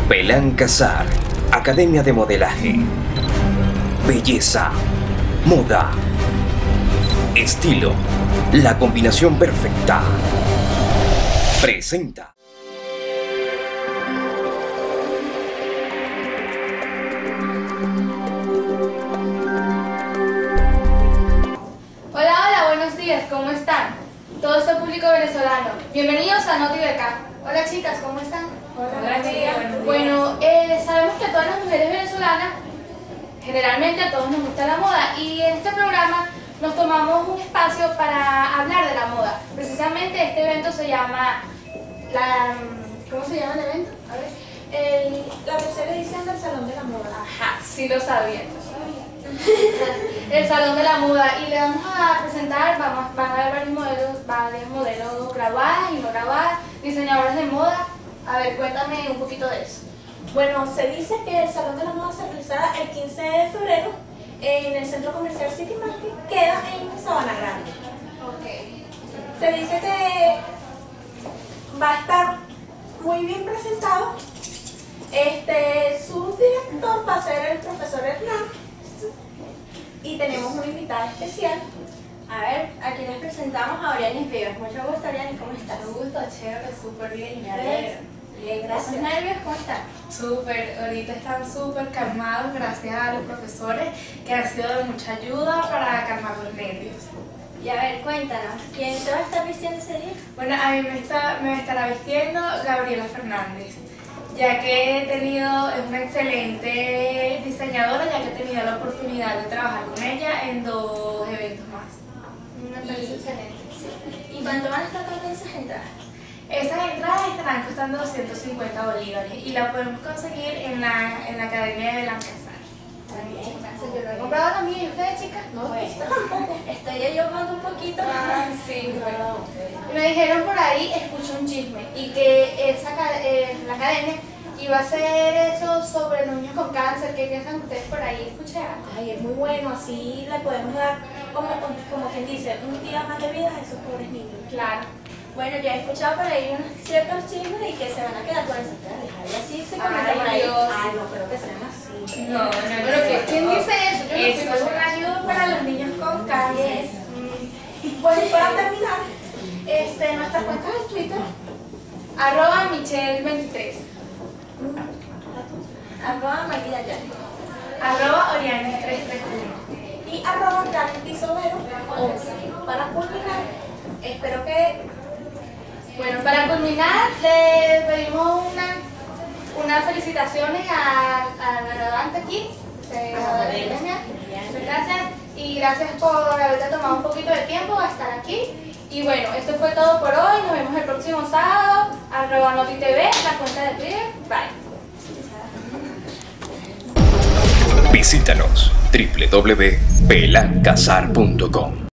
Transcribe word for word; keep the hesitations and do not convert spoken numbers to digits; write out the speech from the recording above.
Belán Casar, Academia de Modelaje. Belleza, moda, estilo, la combinación perfecta. Presenta. Hola, hola, buenos días, ¿cómo están? Todo este público venezolano. Bienvenidos a NotiBK. Hola chicas, ¿cómo están? Hola, chicas. Bueno, eh, sabemos que a todas las mujeres venezolanas, generalmente a todos nos gusta la moda, y en este programa nos tomamos un espacio para hablar de la moda. Precisamente este evento se llama, la, ¿cómo se llama el evento? A ver. El, la tercera edición del Salón de la Moda. Ajá, sí lo sabía. El Salón de la Moda, y le vamos a presentar, vamos, van a ver varios modelos, varios modelos grabadas y no grabadas, diseñadores de moda. A ver, cuéntame un poquito de eso. Bueno, se dice que el Salón de la Moda se realizará el quince de febrero en el Centro Comercial City Market, queda en Sabana Grande. Ok. Se dice que va a estar muy bien presentado. Este, su director va a ser el profesor Hernán y tenemos una invitada especial. A ver, aquí les presentamos a Orianis Vivas. Mucho gusto, Orianis, ¿cómo estás? Me gusta, chévere, súper bien. Me alegro. Bien, gracias. ¿Estás nervios? ¿Cómo estás? Súper, ahorita están súper calmados gracias a los profesores que han sido de mucha ayuda para calmar los nervios. Y a ver, cuéntanos, ¿quién te va a estar vistiendo ese día? Bueno, a mí me, está, me estará vistiendo Gabriela Fernández, ya que he tenido, es una excelente diseñadora, ya que he tenido la oportunidad de trabajar con ella en dos eventos más. Me parece excelente. Sí. ¿Y cuánto van a estar contando esas entradas? Esas entradas estarán costando doscientos cincuenta bolívares y la podemos conseguir en la, en la Academia de Belán Casar. Muy bien. Yo no he comprado la mía, ¿y ustedes, chicas? No. Bueno, estoy ayudando un poquito. Ah, sí, bueno. Me dijeron por ahí, escuché un chisme, y que esa, eh, la academia iba a hacer eso sobre los niños con cáncer. ¿Qué piensan ustedes por ahí? Escuché algo. Ay, es muy bueno, así le podemos dar, como, como quien dice, un día más de vida a esos pobres niños. Claro. Bueno, yo he escuchado por ahí unos ciertos chismes y que se van a quedar con esas entradas. Algo así se comenta Ay, por ahí. Dios. Ay, no creo que sean así. No, no, no. Pero que, ¿quién dice eso? Yo no Eso estoy es segura. una ayuda para los niños con cáncer. Bueno, y para terminar, este, nuestras cuentas de Twitter, Arroba Michelle veintitrés. Arroba Maquilla ya. Arroba Orianis trescientos treinta y uno. y arroba Karen Isobero once. Para culminar, espero que, Bueno, para culminar, le pedimos una, unas felicitaciones a, a la graduante aquí, de la academia. Muchas gracias, y gracias por haberte tomado un poquito de tiempo a estar aquí. Y bueno, esto fue todo por hoy. Nos vemos el próximo sábado, arroba NotiTV, la cuenta de Twitter. Bye. Visítanos w w w punto belán casar punto com.